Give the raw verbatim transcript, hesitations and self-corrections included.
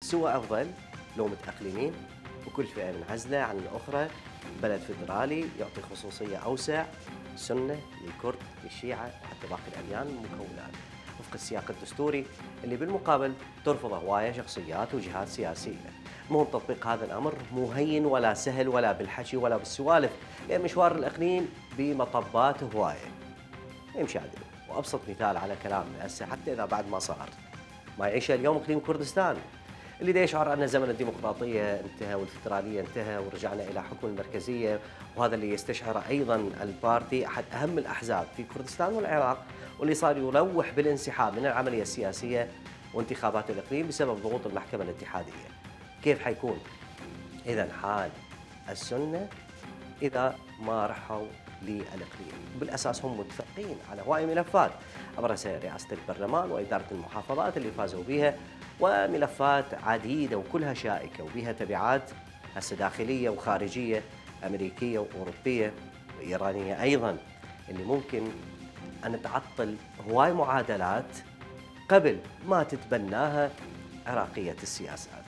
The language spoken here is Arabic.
سوى أفضل لو متأقلمين وكل فئة منعزلة عن الأخرى، بلد فيدرالي يعطي خصوصية أوسع، سنة للكرد للشيعة وحتى باقي الأديان والمكونات وفق السياق الدستوري اللي بالمقابل ترفض هواية شخصيات وجهات سياسية. مهم تطبيق هذا الأمر مو هين ولا سهل ولا بالحكي ولا بالسوالف، لأن مشوار الإقليم بمطبات هواية يمشي عدل. وأبسط مثال على كلامنا هسه حتى إذا بعد ما صار ما يعيشه اليوم إقليم كردستان اللي دا يشعر أن زمن الديمقراطية انتهى والفدرالية انتهى ورجعنا إلى حكم المركزية، وهذا اللي يستشعره أيضا البارتي أحد أهم الأحزاب في كردستان والعراق، واللي صار يروح بالانسحاب من العملية السياسية وانتخابات الإقليم بسبب ضغوط المحكمة الاتحادية. كيف حيكون إذا حال السنة إذا ما رحوا للإقليم؟ بالأساس هم متفقين على هواي ملفات أبرز رئاسة البرلمان وإدارة المحافظات اللي فازوا بها، وملفات عديدة وكلها شائكة وبها تبعات هسه داخلية وخارجية أمريكية وأوروبية وإيرانية أيضا، اللي ممكن أن تعطل هواي معادلات قبل ما تتبناها عراقية السياسات.